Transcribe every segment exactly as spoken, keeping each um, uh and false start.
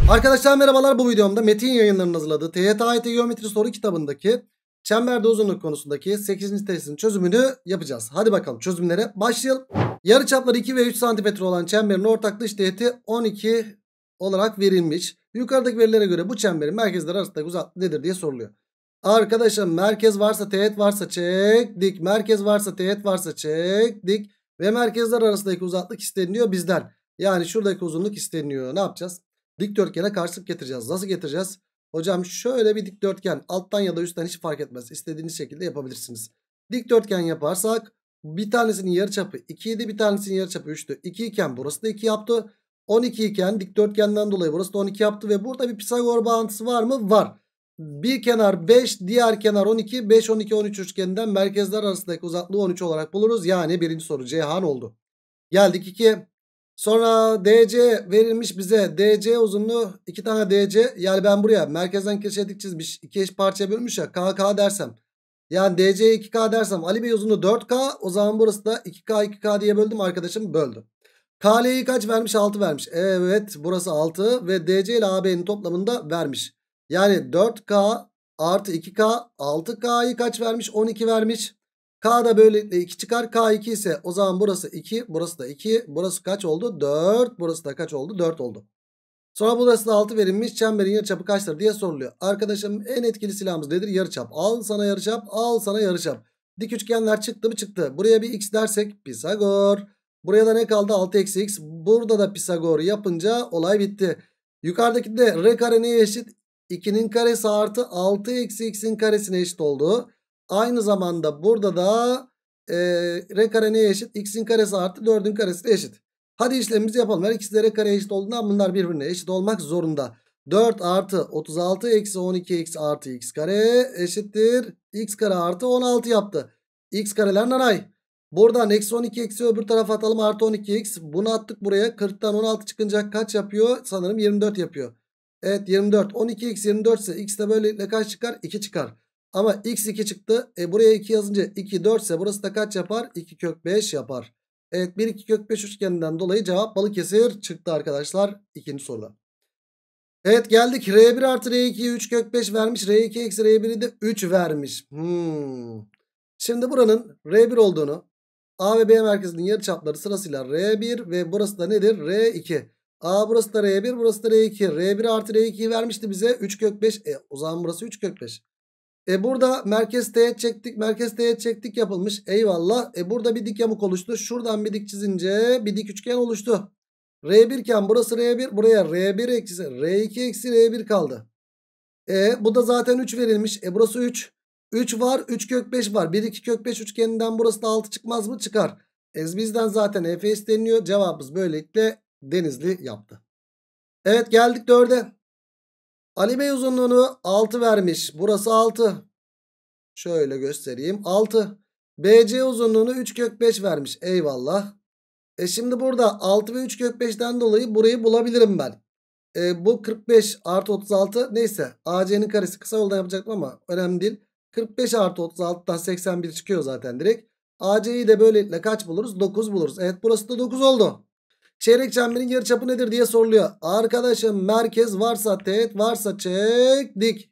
Arkadaşlar merhabalar, bu videomda Metin Yayınları'nın hazırladığı T Y T A Y T Geometri Soru kitabındaki çemberde uzunluk konusundaki sekizinci testin çözümünü yapacağız. Hadi bakalım çözümlere başlayalım. Yarıçapları iki ve üç santimetre olan çemberin ortak dış teğeti on iki olarak verilmiş. Yukarıdaki verilere göre bu çemberin merkezleri arasındaki uzaklık nedir diye soruluyor. Arkadaşlar merkez varsa teğet varsa çektik. Merkez varsa teğet varsa çektik. Ve merkezler arasındaki uzaklık isteniyor bizden. Yani şuradaki uzunluk isteniyor. Ne yapacağız? Dikdörtgene karşılık getireceğiz. Nasıl getireceğiz? Hocam şöyle bir dikdörtgen, alttan ya da üstten hiç fark etmez. İstediğiniz şekilde yapabilirsiniz. Dikdörtgen yaparsak bir tanesinin yarıçapı iki idi, bir tanesinin yarıçapı üçtü. iki iken burası da iki yaptı. on iki iken dikdörtgenden dolayı burası da on iki yaptı ve burada bir Pisagor bağıntısı var mı? Var. Bir kenar beş, diğer kenar on iki. beş, on iki, on üç üçgeninden merkezler arasındaki uzaklığı on üç olarak buluruz. Yani birinci soru Ceyhan oldu. Geldik ikiye. Sonra D C verilmiş bize. D C uzunluğu iki tane D C. Yani ben buraya merkezden köşedik çizmiş, iki eş parçaya bölmüş ya, K K dersem. Yani D C'ye iki K dersem Ali Bey uzunluğu dört K. O zaman burası da iki K iki K diye böldüm, arkadaşım böldü. K L'yi kaç vermiş? altı vermiş. Evet, burası altı ve D C ile A B'nin toplamında vermiş. Yani dört K artı iki K, altı K'yı kaç vermiş? on iki vermiş. K da böylelikle iki çıkar. K iki ise o zaman burası iki. Burası da iki. Burası kaç oldu? dört. Burası da kaç oldu? dört oldu. Sonra burası da altı verilmiş. Çemberin yarıçapı kaçtır diye soruluyor. Arkadaşım en etkili silahımız nedir? Yarıçap. Al sana yarıçap. Al sana yarıçap. Dik üçgenler çıktı mı? Çıktı. Buraya bir x dersek Pisagor. Buraya da ne kaldı? altı eksi x. Burada da Pisagor yapınca olay bitti. Yukarıdaki de r kare neye eşit? ikinin karesi artı altı eksi x'in karesine eşit oldu. Aynı zamanda burada da e, r kare neye eşit? X'in karesi artı dördün karesine eşit. Hadi işlemimizi yapalım. Her ikisi de r kareye eşit olduğundan bunlar birbirine eşit olmak zorunda. dört artı otuz altı eksi on iki x artı x kare eşittir. X kare artı on altı yaptı. X kareler nanay. Buradan eksi on iki eksi öbür tarafa atalım, artı on iki x. Bunu attık buraya. kırktan on altı çıkınca kaç yapıyor? Sanırım yirmi dört yapıyor. Evet, yirmi dört. on iki x yirmi dört ise x de böylelikle kaç çıkar? iki çıkar. Ama x iki çıktı. E buraya iki yazınca iki dört ise burası da kaç yapar? iki kök beş yapar. Evet, bir iki kök beş üçgeninden dolayı cevap Balıkesir çıktı arkadaşlar ikinci soruda. Evet, geldik r bir artı r iki'ye üç kök beş vermiş. r iki eksi r bir'i de üç vermiş. Hmm. Şimdi buranın r bir olduğunu, A ve B merkezinin yarıçapları sırasıyla r bir ve burası da nedir? r iki. A burası da r bir, burası da r iki. r bir artı r iki'yi vermişti bize. üç kök beş. E o zaman burası üç kök beş. E burada merkez teğet çektik. Merkez teğet çektik yapılmış. Eyvallah. E burada bir dik yamuk oluştu. Şuradan bir dik çizince bir dik üçgen oluştu. r bir iken burası r bir. Buraya r bir eksi r iki eksi r bir kaldı. E bu da zaten üç verilmiş. E burası üç. üç var. üç kök beş var. bir iki kök beş üçgeninden burası da altı çıkmaz mı? Çıkar. E bizden zaten F isteniyor. Cevabımız böylelikle Denizli yaptı. Evet, geldik dörde. Ali Bey uzunluğunu altı vermiş. Burası altı. Şöyle göstereyim. altı. B C uzunluğunu üç kök beş vermiş. Eyvallah. E şimdi burada altı ve üç kök beşten dolayı burayı bulabilirim ben. E bu kırk beş artı otuz altı. Neyse. A C'nin karesi kısa yoldan yapacaktım ama önemli değil. kırk beş artı otuz altıdan seksen bir çıkıyor zaten direkt. A C'yi de böylelikle kaç buluruz? dokuz buluruz. Evet, burası da dokuz oldu. Çeyrek çemberin yarıçapı nedir diye soruluyor. Arkadaşım merkez varsa teğet varsa çektik.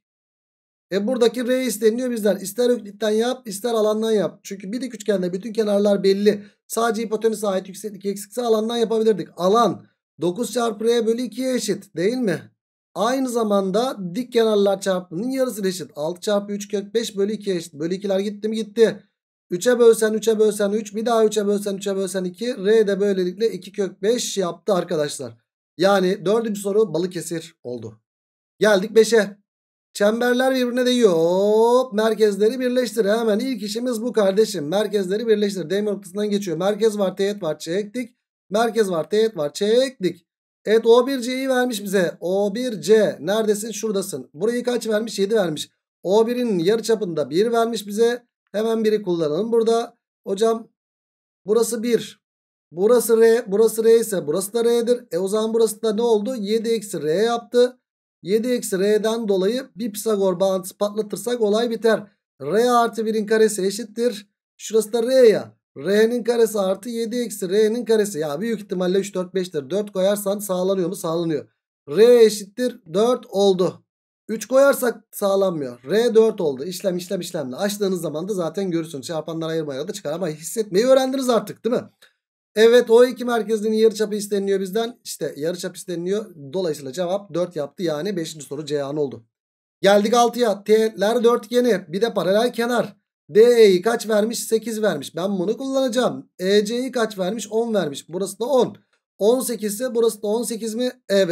E buradaki R isteniyor bizden. İster öklitten yap, ister alandan yap. Çünkü bir dik üçgende bütün kenarlar belli. Sadece hipotenüse ait yükseklik eksikse alandan yapabilirdik. Alan dokuz çarpı R bölü iki'ye eşit değil mi? Aynı zamanda dik kenarlar çarpımının yarısı eşit. altı çarpı üç kök beş bölü iki'ye eşit. Bölü iki'ler gitti mi? Gitti. üç'e bölsen üç'e bölsen üç. Bir daha üç'e bölsen üç'e bölsen iki. R de böylelikle iki kök beş yaptı arkadaşlar. Yani dördüncü soru Balıkesir oldu. Geldik beş'e. Çemberler birbirine değiyor. Hop, merkezleri birleştir. Hemen ilk işimiz bu kardeşim. Merkezleri birleştir. Değme noktasından geçiyor. Merkez var, teğet var, çektik. Merkez var, teğet var, çektik. Evet, O bir C'yi vermiş bize. O bir C. Neredesin? Şuradasın. Burayı kaç vermiş? yedi vermiş. O bir'in yarıçapında bir vermiş bize. Hemen biri kullanalım burada. Hocam burası bir. Burası R. Burası R ise burası da R'dir. E o zaman burası da ne oldu? yedi eksi R yaptı. yedi eksi R'den dolayı bir Pisagor bağıntısı patlatırsak olay biter. R artı bir'in karesi eşittir. Şurası da R ya. R'nin karesi artı yedi eksi R'nin karesi. Ya büyük ihtimalle üç, dört, beş'tir. dört koyarsan sağlanıyor mu? Sağlanıyor. R eşittir dört oldu. üç koyarsak sağlanmıyor. R dört oldu. İşlem işlem işlemle. Açtığınız zaman da zaten görürsünüz. Çarpanlar ayırmaya da çıkar ama hissetmeyi öğrendiniz artık değil mi? Evet, o iki merkezinin yarıçapı isteniliyor bizden. İşte yarıçap isteniliyor. Dolayısıyla cevap dört yaptı. Yani beşinci soru Ceyhan oldu. Geldik altıya. T'ler dörtgeni. Bir de paralel kenar. D E'yi kaç vermiş? sekiz vermiş. Ben bunu kullanacağım. E C'yi kaç vermiş? on vermiş. Burası da on. on sekiz ise burası da on sekiz mi?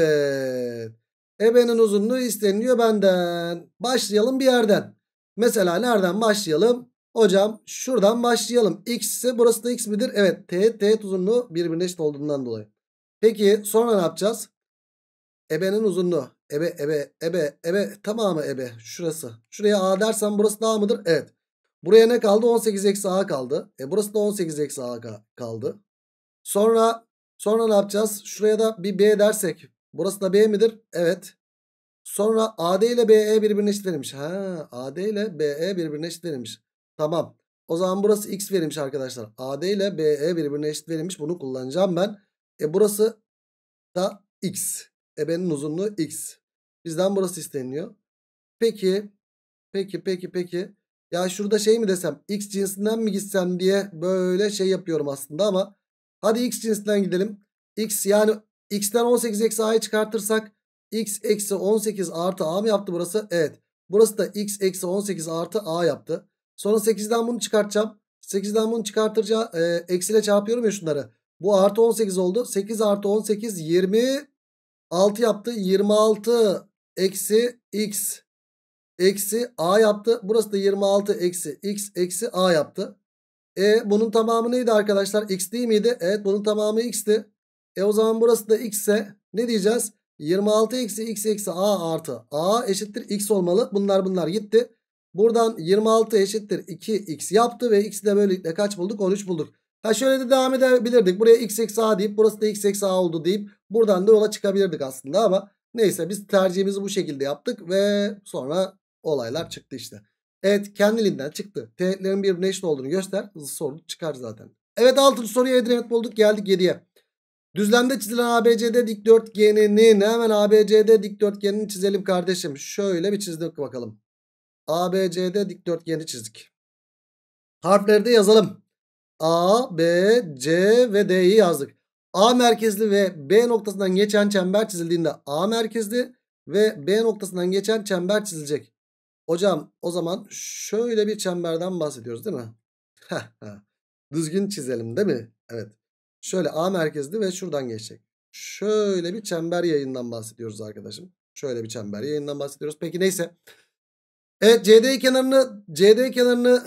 Evet. Ebe'nin uzunluğu isteniliyor benden. Başlayalım bir yerden. Mesela nereden başlayalım? Hocam şuradan başlayalım. X ise burası da x midir? Evet. Teğet teğet uzunluğu birbirine eşit olduğundan dolayı. Peki sonra ne yapacağız? Ebe'nin uzunluğu. Ebe ebe ebe ebe tamamı ebe. Şurası. Şuraya A dersem burası da A mıdır? Evet. Buraya ne kaldı? on sekiz eksi A kaldı. E burası da on sekiz eksi A kaldı. Sonra sonra ne yapacağız? Şuraya da bir B dersek. Burası da B midir? Evet. Sonra A D ile B E birbirine eşit verilmiş. Ha, A D ile B E birbirine eşit verilmiş. Tamam. O zaman burası X verilmiş arkadaşlar. A D ile B E birbirine eşit verilmiş. Bunu kullanacağım ben. E burası da X. Ebenin uzunluğu X. Bizden burası isteniyor. Peki. Peki peki peki. Ya şurada şey mi desem? X cinsinden mi gitsem diye böyle şey yapıyorum aslında ama. Hadi X cinsinden gidelim. X yani X'ten on sekiz eksi A'yı çıkartırsak X eksi on sekiz artı A mı yaptı burası? Evet. Burası da X eksi on sekiz artı A yaptı. Sonra sekizden bunu çıkartacağım. sekizden bunu çıkartınca e, eksiyle çarpıyorum ya şunları. Bu artı on sekiz oldu. sekiz artı on sekiz yirmi altı yaptı. yirmi altı eksi X eksi A yaptı. Burası da yirmi altı eksi X eksi A yaptı. E bunun tamamı neydi arkadaşlar? X değil miydi? Evet, bunun tamamı X'ti. E o zaman burası da X ise ne diyeceğiz? yirmi altı eksi X eksi A artı A eşittir X olmalı. Bunlar bunlar gitti. Buradan yirmi altı eşittir iki X yaptı ve X'i de böylelikle kaç bulduk? on üç bulduk. Ha şöyle de devam edebilirdik. Buraya X eksi A deyip burası da X eksi A oldu deyip buradan da yola çıkabilirdik aslında ama neyse, biz tercihimizi bu şekilde yaptık ve sonra olaylar çıktı işte. Evet, kendiliğinden çıktı. Teğetlerin birbirine eşit olduğunu göster. Soru çıkar zaten. Evet, altıncı soruya Edremit bulduk. Geldik yediye. Düzlemde çizilen A B C D dikdörtgeninin, hemen A B C D dikdörtgenini çizelim kardeşim. Şöyle bir çizdik bakalım. A B C D dikdörtgeni çizdik. Harfleri de yazalım. A, B, C ve D'yi yazdık. A merkezli ve B noktasından geçen çember çizildiğinde A merkezli ve B noktasından geçen çember çizilecek. Hocam o zaman şöyle bir çemberden bahsediyoruz değil mi? Düzgün çizelim değil mi? Evet. Şöyle A merkezli ve şuradan geçecek. Şöyle bir çember yayından bahsediyoruz arkadaşım. Şöyle bir çember yayından bahsediyoruz. Peki neyse. Evet, C D kenarını C D kenarını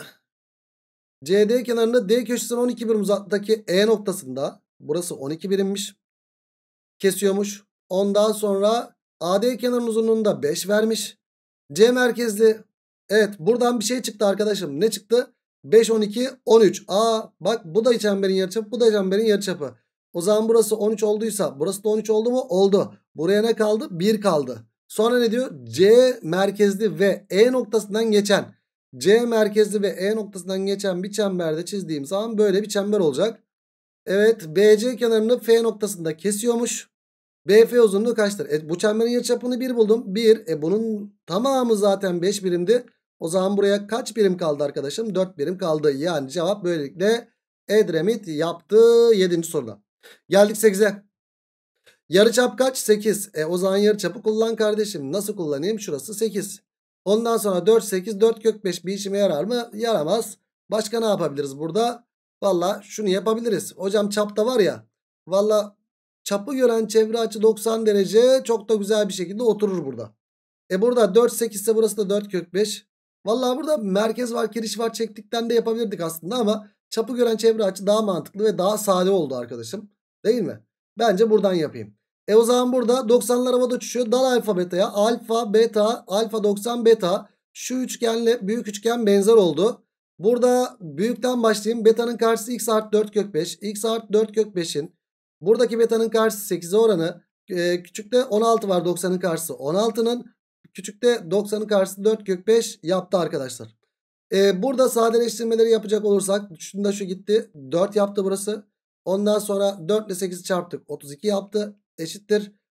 C D kenarını D köşesinden on iki birim uzaklıktaki E noktasında, burası on iki birimmiş, kesiyormuş. Ondan sonra A D kenarının uzunluğunda beş vermiş. C merkezli. Evet, buradan bir şey çıktı arkadaşım. Ne çıktı? beş, on iki, on üç. Aa bak, bu da çemberin yarıçapı, bu da çemberin yarıçapı. O zaman burası on üç olduysa burası da on üç oldu mu? Oldu. Buraya ne kaldı? bir kaldı. Sonra ne diyor? C merkezli ve E noktasından geçen C merkezli ve E noktasından geçen bir çemberde çizdiğim zaman böyle bir çember olacak. Evet, B C kenarını F noktasında kesiyormuş. B F uzunluğu kaçtır? E, bu çemberin yarıçapını bir buldum. bir. E, bunun tamamı zaten beş birimdi. O zaman buraya kaç birim kaldı arkadaşım? dört birim kaldı. Yani cevap böylelikle Edremit yaptı yedinci soruda. Geldik sekize. Yarıçap kaç? sekiz. E, o zaman yarıçapı kullan kardeşim. Nasıl kullanayım? Şurası sekiz. Ondan sonra dört, sekiz, dört kök beş bir işime yarar mı? Yaramaz. Başka ne yapabiliriz burada? Valla şunu yapabiliriz. Hocam çapta var ya. Valla çapı gören çevre açı doksan derece çok da güzel bir şekilde oturur burada. E burada dört, sekiz ise burası da dört kök beş. Valla burada merkez var, kiriş var çektikten de yapabilirdik aslında ama çapı gören çevre açı daha mantıklı ve daha sade oldu arkadaşım. Değil mi? Bence buradan yapayım. E o zaman burada doksanlar havada uçuşuyor. Dal alfa beta'ya. Alfa, beta, alfa doksan, beta. Şu üçgenle büyük üçgen benzer oldu. Burada büyükten başlayayım. Beta'nın karşısı x artı dört kök beş. X artı dört kök beşin. Buradaki beta'nın karşısı sekize oranı. Ee, küçükte on altı var, doksanın karşısı on altının. Küçükte doksanın karşısı dört kök beş yaptı arkadaşlar. Ee, burada sadeleştirmeleri yapacak olursak. Şunda şu gitti. dört yaptı burası. Ondan sonra dört ile sekizi çarptık. otuz iki yaptı. Eşittir.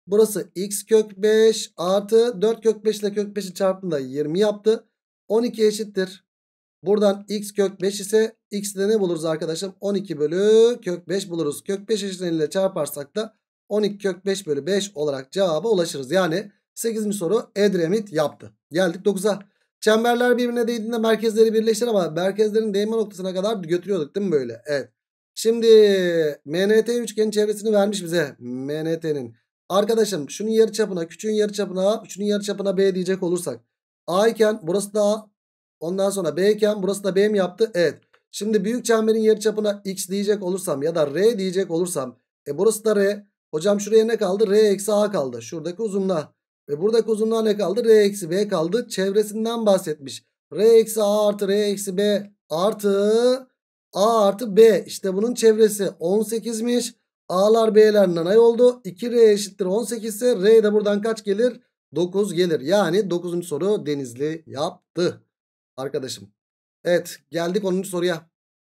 Burası x kök beş artı dört kök beş ile kök beşin çarpımında yirmi yaptı. on iki eşittir. Buradan x kök beş ise x'de ne buluruz arkadaşım? on iki bölü kök beş buluruz. Kök beş eşitliğiyle çarparsak da on iki kök beş bölü beş olarak cevaba ulaşırız. Yani sekizinci soru Edremit yaptı. Geldik dokuza. Çemberler birbirine değdiğinde merkezleri birleşir ama merkezlerin değme noktasına kadar götürüyorduk değil mi böyle? Evet. Şimdi M N T üçgenin çevresini vermiş bize. M N T'nin. Arkadaşım şunun yarıçapına, küçüğün yarıçapına A, şunun yarıçapına B diyecek olursak. A iken burası da A. Ondan sonra B iken burası da B mi yaptı? Evet. Şimdi büyük çemberin yarıçapına X diyecek olursam ya da R diyecek olursam. E burası da R. Hocam şuraya ne kaldı? R eksi A kaldı. Şuradaki uzunluğa. Ve buradaki uzunluğa ne kaldı? R eksi B kaldı. Çevresinden bahsetmiş. R eksi A artı R eksi B artı A artı B. İşte bunun çevresi on sekizmiş. A'lar B'ler nanay oldu. iki R eşittir on sekiz ise R de buradan kaç gelir? dokuz gelir. Yani dokuzuncu soru Denizli yaptı. Arkadaşım. Evet, geldik onuncu soruya.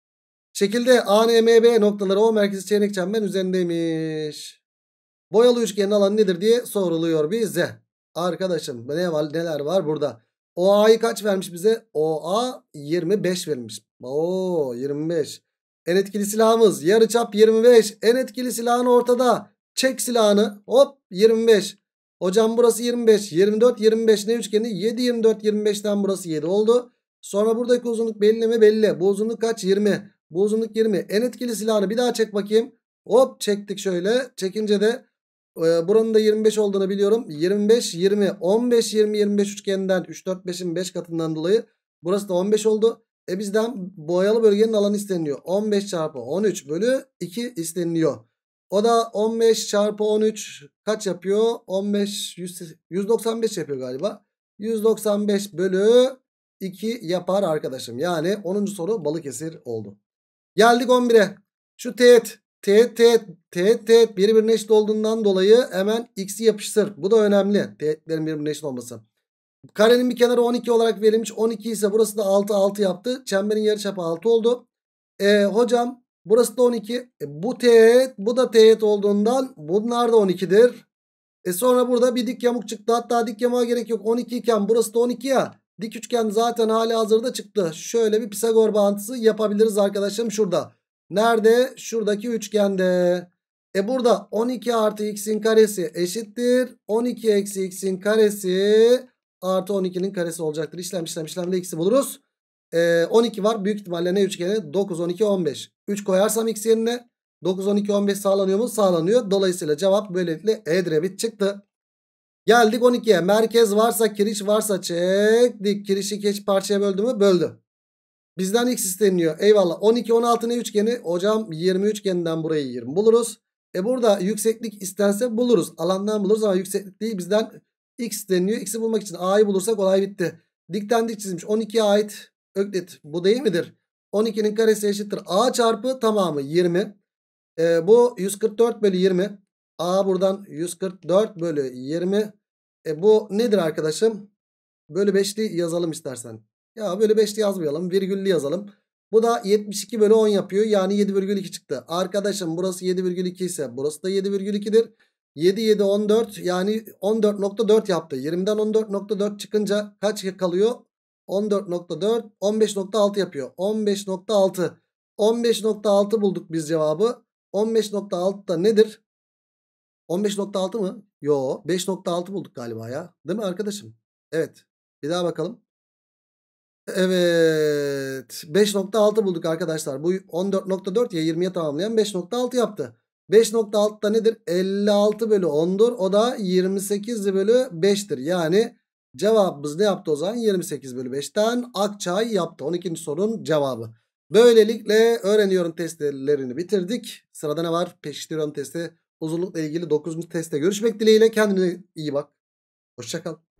Şekilde A N M B noktaları O merkezi çeyrek çember üzerindeymiş. Boyalı üçgenin alanı nedir diye soruluyor bize. Arkadaşım ne var, neler var burada? O A'yı kaç vermiş bize? O A yirmi beş vermiş. Oo yirmi beş. En etkili silahımız yarıçap yirmi beş. En etkili silahın ortada. Çek silahını. Hop yirmi beş. Hocam burası yirmi beş. yirmi dört yirmi beş ne üçgeni? yedi yirmi dört yirmi beşten burası yedi oldu. Sonra buradaki uzunluk belli mi? Belli. Bu uzunluk kaç? yirmi. Bu uzunluk yirmi. En etkili silahını bir daha çek bakayım. Hop çektik şöyle. Çekince de e, buranın da yirmi beş olduğunu biliyorum. yirmi beş yirmi on beş yirmi yirmi beş üçgeninden üç dört beşin beş katından dolayı burası da on beş oldu. E bizden boyalı bölgenin alanı isteniyor. on beş çarpı on üç bölü iki isteniyor. O da on beş çarpı on üç kaç yapıyor? on beş yüz, yüz doksan beş yapıyor galiba. yüz doksan beş bölü iki yapar arkadaşım. Yani onuncu soru Balıkesir oldu. Geldik on bire. Şu teğet. Teğet teğet teğet teğet birbirine eşit olduğundan dolayı hemen x'i yapıştır. Bu da önemli. Teğetlerin birbirine eşit olması. Karenin bir kenarı on iki olarak verilmiş. on iki ise burası da altı altı yaptı. Çemberin yarıçapı altı oldu. E, hocam burası da on iki. E, bu teğet bu da teğet olduğundan bunlar da on ikidir. E sonra burada bir dik yamuk çıktı. Hatta dik yamuğa gerek yok. on iki iken burası da on iki ya. Dik üçgen zaten hali hazırda çıktı. Şöyle bir Pisagor bağıntısı yapabiliriz arkadaşım şurada. Nerede? Şuradaki üçgende. E burada on iki artı x'in karesi eşittir. on iki eksi x'in karesi artı on ikinin karesi olacaktır. İşlem işlem işlemle x'i buluruz. E, on iki var. Büyük ihtimalle ne üçgeni? dokuz, on iki, on beş. üç koyarsam x yerine dokuz, on iki, on beş sağlanıyor mu? Sağlanıyor. Dolayısıyla cevap böylelikle Edremit çıktı. Geldik on ikiye. Merkez varsa kiriş varsa çektik. Kirişi iki parçaya böldü mü? Böldü. Bizden x isteniyor. Eyvallah. on iki, on altı ne üçgeni? Hocam yirmi üçgeninden burayı yirmi buluruz. E burada yükseklik istense buluruz. Alandan buluruz ama yükseklik değil. Bizden x isteniyor. X'i bulmak için A'yı bulursak olay bitti. Dikten dik çizilmiş. on ikiye ait öklit. Bu değil midir? on ikinin karesi eşittir. A çarpı tamamı yirmi. E, bu yüz kırk dört bölü yirmi. A buradan yüz kırk dört bölü yirmi. E, bu nedir arkadaşım? Bölü beşli yazalım istersen. Ya bölü beşli yazmayalım. Virgüllü yazalım. Bu da yetmiş iki bölü on yapıyor. Yani yedi virgül iki çıktı. Arkadaşım burası yedi virgül iki ise burası da yedi virgül iki'dir. yedi, yedi, on dört yani on dört nokta dört yaptı. yirmiden on dört nokta dört çıkınca kaç kalıyor? on dört nokta dört, on beş nokta altı yapıyor. on beş nokta altı. on beş nokta altı bulduk biz cevabı. on beş nokta altı da nedir? on beş nokta altı mı? Yo, beş nokta altı bulduk galiba ya. Değil mi arkadaşım? Evet. Bir daha bakalım. Evet. beş nokta altı bulduk arkadaşlar. Bu on dört nokta dört ya yirmiye tamamlayan beş nokta altı yaptı. beş nokta altı da nedir? elli altı bölü on'dur. O da yirmi sekiz bölü beş'tir. Yani cevabımız ne yaptı o zaman? yirmi sekiz bölü beş'ten Akçay yaptı. on ikinci sorunun cevabı. Böylelikle öğreniyorum testlerini bitirdik. Sırada ne var? Pekiştiriyorum testi. Uzunlukla ilgili dokuzuncu testte görüşmek dileğiyle. Kendine iyi bak. Hoşça kal.